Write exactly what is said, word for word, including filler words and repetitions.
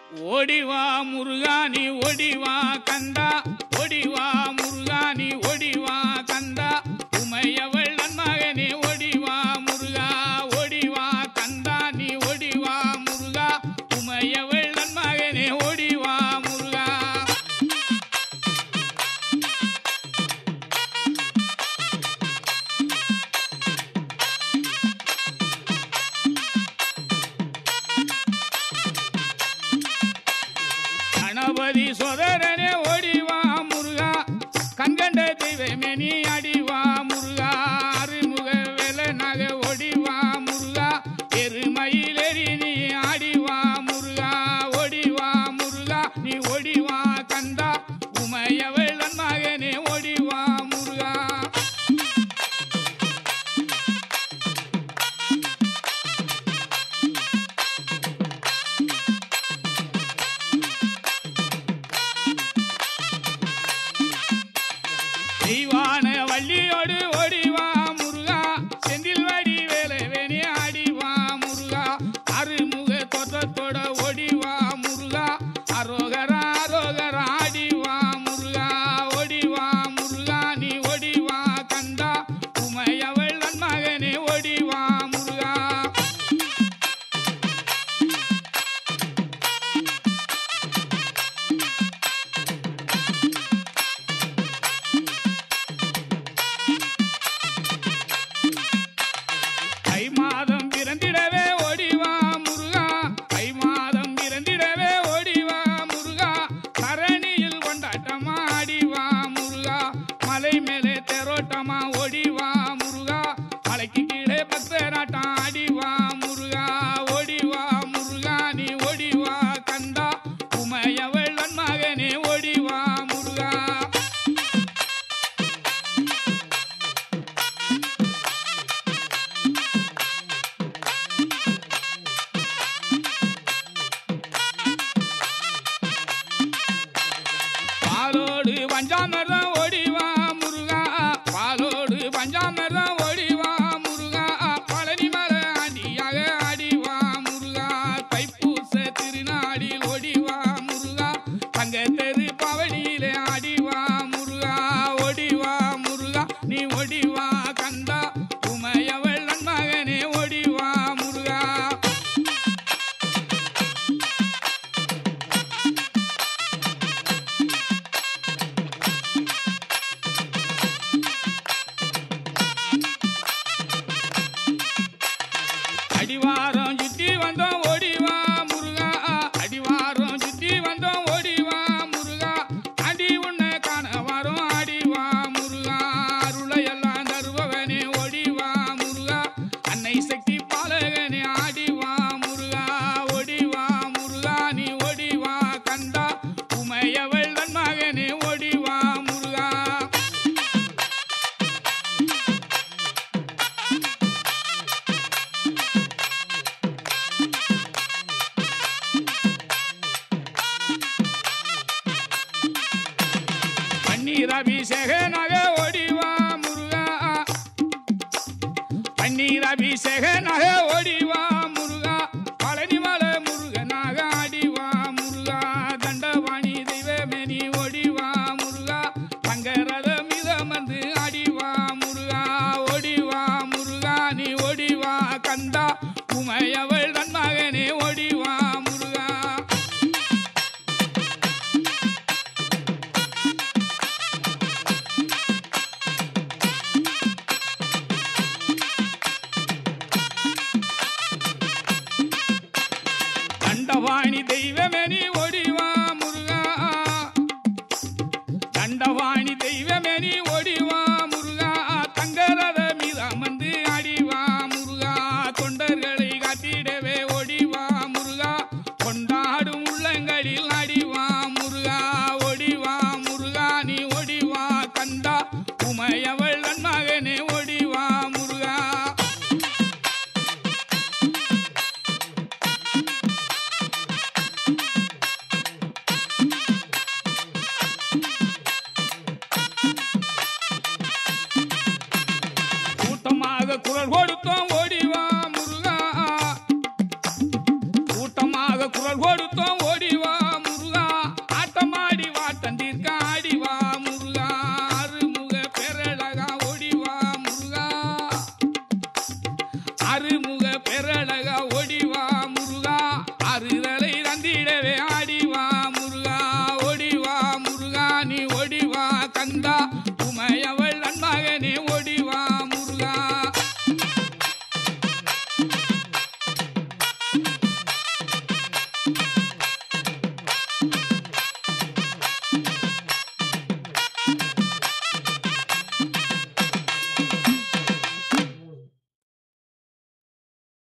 ஓடிவா முருகா நீ ஓடிவா கந்தா, ஓடிவா முருகா நீ ஓடிவா கந்தா, உமையவள் நன்மகனே ஓடிவா முருகா, ஓடிவா கந்தா நீ ஓடிவா முருகா, உமையவள் நன்மகனே ஓடிவா முருகா. கணபதி சோதரனே ஓடிவா முருகா, கண்கண்ட தெய்வமே நீ அடிவா முருகா, அருமுக வேலனாக ஓடிவா முருகா, எருமயிலேறி நீ ஆடிவா முருகா, ஓடிவா முருகா நீ ஓடிவா கந்தா, உமையவள் நன்மகனே ஓடிவா முருகா. தெய்வான வள்ளியோடு ஓடிவா முருகா, செந்தில் வடி வேலவேணி ஆடிவா முருகா, அருமுக தோற்றத்தோட ஓடிவா முருகா, அரோகரா அரோகரா ஆடிவா முருகா, ஓடிவா முருகா நீ ஓடிவா கந்தா, உமையவள் நன்மகனே ஓடிவா முருகா. தை மாதம் பிறந்திடவே ஓடிவா முருகா, தை மாதம் பிறந்திடவே ஓடிவா முருகா, தரணியில் கொண்டாட்டமா ஆடிவா முருகா, மலை மேலே தேரோட்டமா ஓடிவா முருகா, மலைக்கு கீழே பக்தராட்டம் ஆடிவா முருகா, ஓடிவா முருகா நீ ஓடிவா கந்தா, உமையவள் நன்மகனே ஓடிவா முருகா. பாலோடு பஞ்சாமிர்தம் ஓடிவா முருகா, பாலோடு பஞ்சாமிர்தம் ஓடிவா முருகா, பழனி மலை ஆண்டியாக ஆடிவா முருகா, தைப்பூச திருநாடில் ஓடிவா முருகா, தங்க தெரு பவனியிலே ஆடிவா முருகா, ஓடிவா முருகா நீ ஓடிவா கந்தா, உமையவள் நன்மகனே ஓடிவா முருகா. அடிவாரம் சுத்தி வந்தோம் ஓடிவா முருகா, அடிவாரம் சுத்தி வந்தோம் ஓடிவா முருகா, அடி உன்னை காண வரும் ஆடிவா முருகா, அருளையெல்லாம் தருபவனே ஓடிவா முருகா, அன்னை சக்தி பாலகனே ஆடிவா முருகா, ஓடிவா முருகா நீ ஓடிவா கந்தா, உமையவள் நன்மகனே ஓடிவா முருகா. பன்னீர் அபிஷேகனாக ஓடிவா முருகா, பன்னீர் அபிஷேகனாக ஓடிவா முருகா, பழனி மலை முருகனாக ஆடிவா முருகா, தண்டவாணி தெய்வமே நீ ஓடிவா முருகா, தங்கரத மிதமந்து ஆடிவா முருகா, ஓடிவா முருகா நீ ஓடிவா கந்தா, உமையவள் நன்மகனே ஓடிவா முருகா. தண்டவாணி தெய்வமே நீ ஓடிவா முருகா, தண்டவாணி தெய்வமே நீ ஓடிவா முருகா, தங்கரத மீது அமர்ந்து ஆடிவா முருகா, தொண்டர்களை காட்டிடவே ஓடிவா முருகா, கொண்டாடும் உள்ளங்களில் ஆடிவா முருகா, ஓடிவா முருகா நீ ஓடிவா கந்தா, உமையவள் நன்மகனே ஓடிவா முருகா. கூட்டமாக குரல் கொடுத்தோம் ஓடிவா முருகா, கூட்டமாக குரல் கொடுத்தோம் ஓடிவா அருமுக பெறழகா ஓடிவா முருகா அறுதலை தந்திடவே ஆடிவா முருகா ஓடிவா முருகா நீ ஓடிவா கந்தா